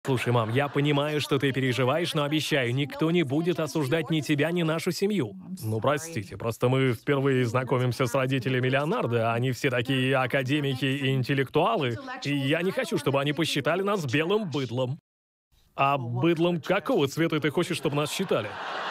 Слушай, мам, я понимаю, что ты переживаешь, но обещаю, никто не будет осуждать ни тебя, ни нашу семью. Ну, простите, просто мы впервые знакомимся с родителями Леонардо, они все такие академики и интеллектуалы, и я не хочу, чтобы они посчитали нас белым быдлом. А быдлом какого цвета ты хочешь, чтобы нас считали?